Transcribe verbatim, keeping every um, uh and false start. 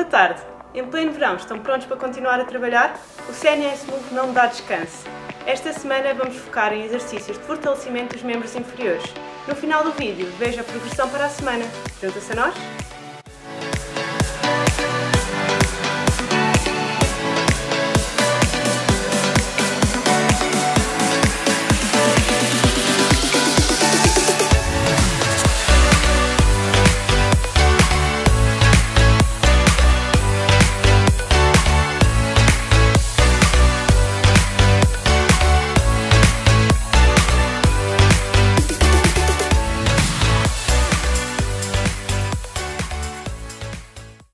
Boa tarde! Em pleno verão, estão prontos para continuar a trabalhar? O C N S Move não dá descanso. Esta semana vamos focar em exercícios de fortalecimento dos membros inferiores. No final do vídeo, veja a progressão para a semana. Junta-se a nós?